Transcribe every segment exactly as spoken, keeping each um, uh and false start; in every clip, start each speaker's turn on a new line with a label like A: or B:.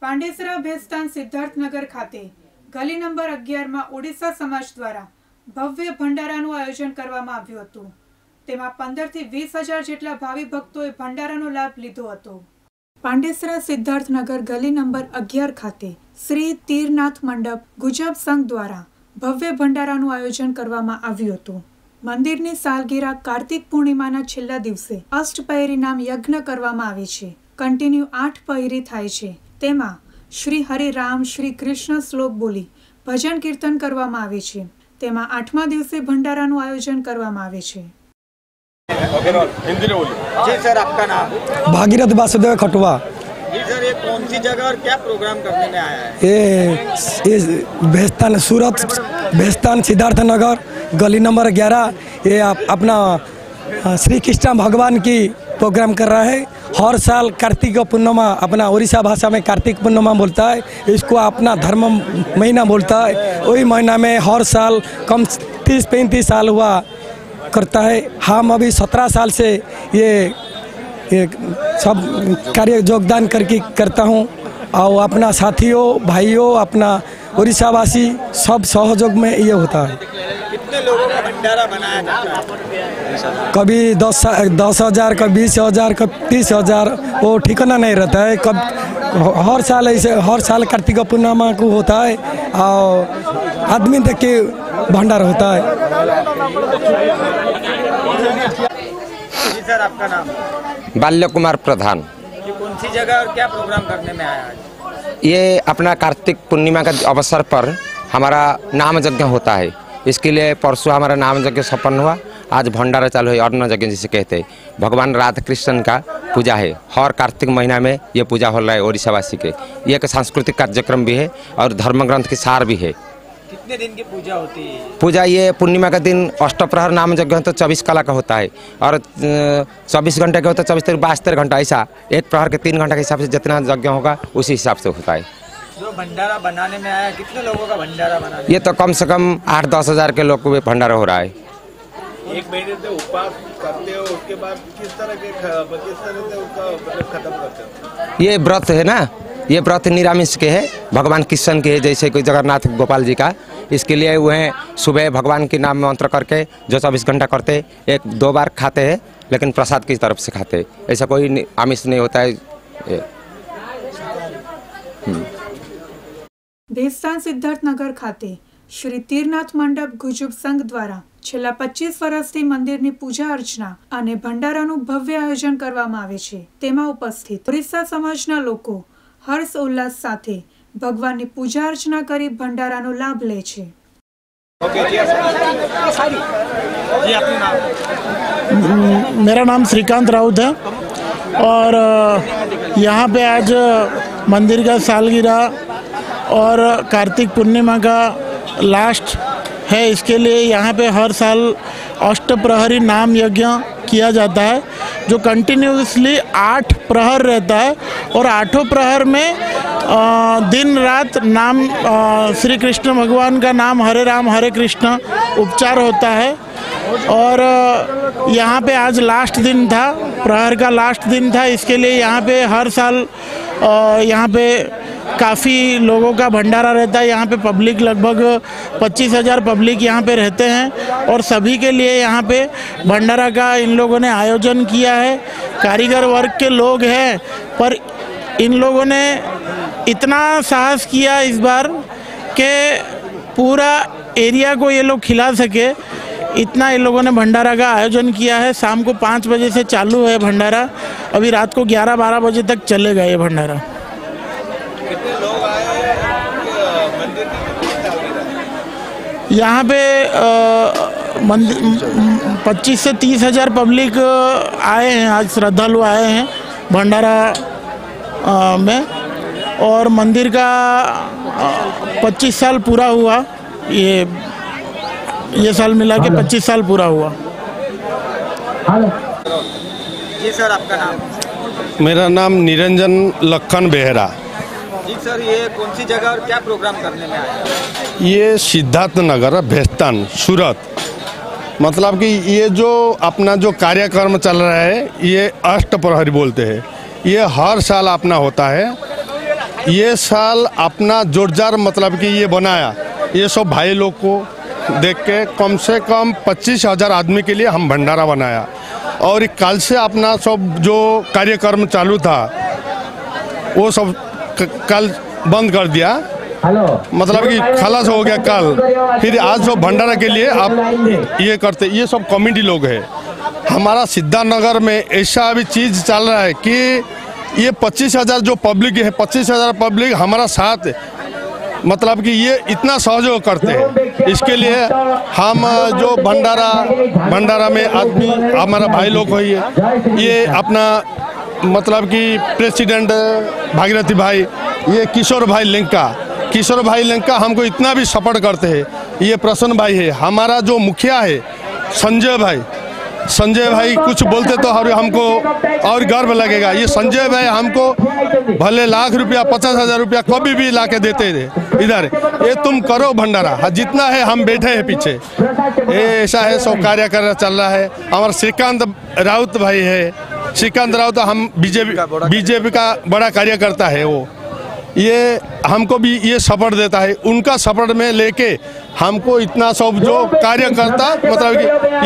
A: પાંડેસરા ભેસ્તાન સિદ્ધાર્થનગર ખાતે ગલી નંબર અગિયાર માં ઓડિશા સમાજ દ્વારા ભવ્ય ભંડારાનું આયોજન કરવામાં આવ્યું હતું। તેમાં પંદર થી વીસ હજાર જેટલા ભાવિ ભક્તોએ ભંડારાનો લાભ લીધો હતો। પાંડેસરા સિદ્ધાર્થનગર ગલી નંબર અગિયાર ખાતે શ્રી તીરનાથ મંડપ ગુજબ સંઘ દ્વારા ભવ્ય ભંડારાનું આયોજન કરવામાં આવ્યું હતું। મંદિરની સાલગીરા કાર્તિક પૂર્ણિમાના છેલ્લા દિવસે અષ્ટપહરી નામ યજ્ઞ કરવામાં આવે છે। કન્ટિન્યુ આઠ પહરી થાય છે। તેમાં શ્રી હરે રામ શ્રી કૃષ્ણ શ્લોક બોલી ભજન કીર્તન કરવામાં આવે છે। તેમાં આઠમા દિવસે ભંડારાનું આયોજન કરવામાં આવે છે।
B: जी सर, आपका नाम?
C: भागीरथ वासुदेव खटुआ।
B: जी सर, ये कौन सी जगह और क्या प्रोग्राम करने में आया है?
C: ये ये भेस्तान सूरत भेस्तान सिद्धार्थनगर गली नंबर ग्यारह। ये आप, अपना श्री कृष्ण भगवान की प्रोग्राम कर रहा है। हर साल कार्तिक पूर्णिमा, अपना उड़ीसा भाषा में कार्तिक पूर्णिमा बोलता है, इसको अपना धर्म महीना बोलता है। वही महीना में हर साल कम तीस पैंतीस साल हुआ करता है। हम अभी सत्रह साल से ये, ये सब कार्य योगदान करके करता हूँ और अपना साथियों भाइयों अपना उड़ीसावासी सब सहयोग में ये होता है।
B: कितने लोगों का भंडारा बनाया जाता है?
C: कभी दस दस हजार कभी बीस हजार कभी तीस हजार वो ठिकाना नहीं रहता है। कब हर साल ऐसे हर साल कार्तिक पूर्णिमा को होता है और आदमी देख के भंडारा होता है।
B: जी सर, आपका नाम?
D: बाल्य कुमार प्रधान।
B: ये कौन सी जगह और क्या प्रोग्राम करने में आया है?
D: ये अपना कार्तिक पूर्णिमा का अवसर पर हमारा नाम यज्ञ होता है। इसके लिए परसों हमारा नाम यज्ञ संपन्न हुआ। आज भंडारा चालू है, अन्न यज्ञ जिसे कहते हैं। भगवान राधा कृष्ण का पूजा है। हर कार्तिक महीना में ये पूजा हो रहा है ओडिशावासी के। ये एक सांस्कृतिक कार्यक्रम भी है और धर्म ग्रंथ की सार भी है।
B: कितने दिन की पूजा होती है?
D: पूजा ये पूर्णिमा का दिन अष्टप्रहर नाम यज्ञ तो चौबीस कला का होता है और चौबीस घंटे का होता है। चौबीस बासठ घंटा ऐसा एक प्रहर के तीन घंटे के हिसाब से जितना यज्ञ होगा उसी हिसाब से होता है।
B: जो भंडारा बनाने में आया, कितने लोगों का भंडारा बनाने?
D: ये तो कम से कम आठ दस हजार के लोग को भंडारा हो रहा है।
E: एक महीने से उपवास करते हो, उसके बाद किस तरह के किस तरह से उसका खत्म करते हो?
D: ये व्रत है ना, ये व्रत निरामिष के है, भगवान कृष्ण के है। जैसे कोई जगन्नाथ गोपाल जी का, इसके लिए वह सुबह भगवान के नाम मंत्र करके जो चौबीस घंटा करते एक दो बार खाते हैं, लेकिन प्रसाद की तरफ से खाते। ऐसा कोई आमिष नहीं होता है।
A: ભેસ્તાન સિદ્ધાર્થનગર ખાતે શ્રી તીરનાથ મંડપ ગુજબ સંઘ દ્વારા છેલ્લા પચીસ વર્ષથી મંદિરની પૂજા અર્ચના અને ભંડારાનું ભવ્ય આયોજન કરવામાં આવે છે। તેમાં ઉપસ્થિત ઓરિસ્સા સમાજના લોકો હર્ષ ઉલ્લાસ સાથે ભગવાનની પૂજા અર્ચના કરી ભંડારાનો લાભ લે છે।
F: मेरा नाम श्रीकांत राउत है और यहाँ पे आज मंदिर का सालगिरह और कार्तिक पूर्णिमा का लास्ट है। इसके लिए यहाँ पे हर साल अष्टप्रहरी नाम यज्ञ किया जाता है, जो कंटिन्यूसली आठ प्रहर रहता है और आठों प्रहर में आ, दिन रात नाम श्री कृष्ण भगवान का नाम हरे राम हरे कृष्ण उपचार होता है। और यहाँ पे आज लास्ट दिन था, प्रहर का लास्ट दिन था। इसके लिए यहाँ पे हर साल यहाँ पे काफ़ी लोगों का भंडारा रहता है। यहाँ पे पब्लिक लगभग पच्चीस हज़ार पब्लिक यहाँ पे रहते हैं और सभी के लिए यहाँ पे भंडारा का इन लोगों ने आयोजन किया है। कारीगर वर्ग के लोग हैं, पर इन लोगों ने इतना साहस किया इस बार कि पूरा एरिया को ये लोग खिला सके, इतना इन लोगों ने भंडारा का आयोजन किया है। शाम को पाँच बजे से चालू है भंडारा, अभी रात को ग्यारह बारह बजे तक चलेगा ये भंडारा। यहाँ पे मंदिर पच्चीस से तीस हज़ार पब्लिक आए हैं, आज श्रद्धालु आए हैं भंडारा में। और मंदिर का पच्चीस साल पूरा हुआ, ये ये साल मिला के पच्चीस साल पूरा हुआ।
B: जी सर, आपका नाम?
E: मेरा नाम निरंजन लखन बेहरा।
B: जी सर, ये कौन सी जगह और क्या प्रोग्राम करने में आया?
E: ये सिद्धार्थनगर भेस्तान सूरत। मतलब कि ये जो अपना जो कार्यक्रम चल रहा है ये अष्टप्रहरी बोलते हैं। ये हर साल अपना होता है
G: ये साल अपना जोरदार मतलब कि ये बनाया, ये सब भाई लोग को देख के कम से कम पच्चीस हजार आदमी के लिए हम भंडारा बनाया। और कल से अपना सब जो कार्यक्रम चालू था वो सब कल बंद कर दिया, मतलब कि खलास हो गया कल। फिर आज जो भंडारा के लिए आप ये करते, ये सब कमेटी लोग हैं। हमारा सिद्धार्थनगर में ऐसा अभी चीज़ चल रहा है कि ये पच्चीस हजार जो पब्लिक है, पच्चीस हजार पब्लिक हमारा साथ, मतलब कि ये इतना सहयोग करते हैं। इसके लिए हम जो भंडारा भंडारा में आदमी हमारा भाई लोग हो, ये अपना मतलब कि प्रेसिडेंट भागीरथी भाई, ये किशोर भाई लेंका किशोर भाई लेंका हमको इतना भी सपोर्ट करते हैं। ये प्रसन्न भाई है, हमारा जो मुखिया है संजय भाई, संजय भाई कुछ बोलते तो हमको और गर्व लगेगा। ये संजय भाई हमको भले लाख रुपया पचास हजार रुपया कभी भी ला के देते थे इधर, ये तुम करो भंडारा, जितना है हम बैठे हैं पीछे। ये ऐसा है, सब कार्य कर चल रहा है। हमारा श्रीकांत राउत भाई है, श्रीकांत राउत हम बीजेपी बीजेपी का बड़ा कार्यकर्ता है, वो ये हमको भी ये सपोर्ट देता है। उनका सपोर्ट में लेके हमको इतना सब जो कार्यकर्ता मतलब कि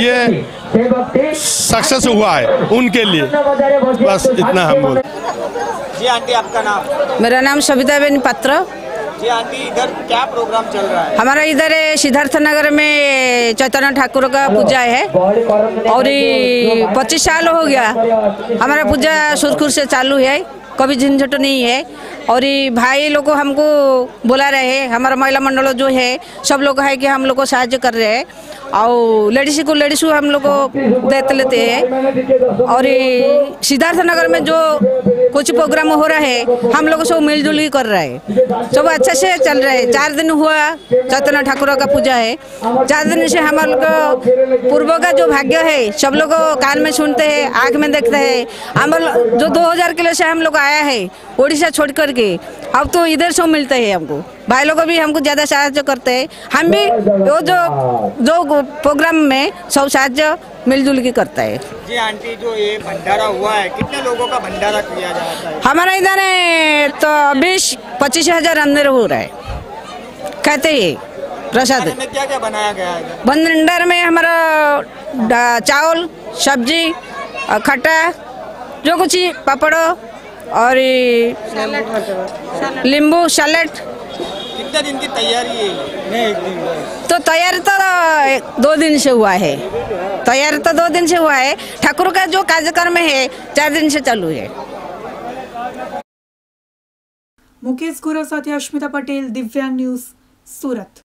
G: ये सक्सेस हुआ है उनके लिए, बस इतना हम बोल।
B: जी आंटी, आपका नाम?
H: मेरा नाम सविता बेन पात्र।
B: जी आंटी, इधर क्या प्रोग्राम चल रहा है?
H: हमारा इधर सिद्धार्थनगर में चैतन्य ठाकुर का पूजा है और पच्चीस साल हो गया हमारा पूजा सुरखुर से चालू है, कभी झंझट नहीं है। और ये भाई लोग को हमको बुला रहे हैं, हमारा महिला मंडल जो है सब लोग है कि हम लोग को साहाଯ୍य कर रहे हैं, और लेडीज को लेडीज को हम लोग को देते लेते हैं। और ये सिद्धार्थनगर में जो कुछ प्रोग्राम हो रहा है हम लोग सब मिलजुल ही कर रहे हैं, सब अच्छे से चल रहे हैं। चार दिन हुआ चैतन्य ठाकुर का पूजा है, चार दिन से हम लोग पूर्व का जो भाग्य है सब लोग कान में सुनते हैं, आँख में देखते हैं। हम जो दो हजार किलो से हम लोग आया है उड़ीसा छोड़ करके, अब तो इधर से मिलते हैं हमको, भाई लोग भी हमको ज़्यादा साहाଯ୍य करते हैं। हम भी वो जो जो प्रोग्राम में सब साहाଯ୍य मिलजुल के करता है।
B: जी आंटी, जो ये भंडारा हुआ है कितने लोगों का भंडारा किया जाता है?
H: हमारा इधर है तो बीस पच्चीस हजार अंदर हो रहा है, कहते हैं प्रसाद
B: में क्या क्या बनाया गया है?
H: भंडार में हमारा चावल, सब्जी, खट्टा, जो कुछ पापड़ और नींबू, सैलेड।
B: कितने दिन की तैयारी है? नहीं, एक दिन
H: तो तैयारी तो दो दिन से हुआ है, तैयारी तो दो दिन से हुआ है। ठाकुर का जो कार्यक्रम है चार दिन से चालू है।
A: मुकेश गुरव साथे अश्मिता पटेल, दिव्यांग न्यूज, सूरत।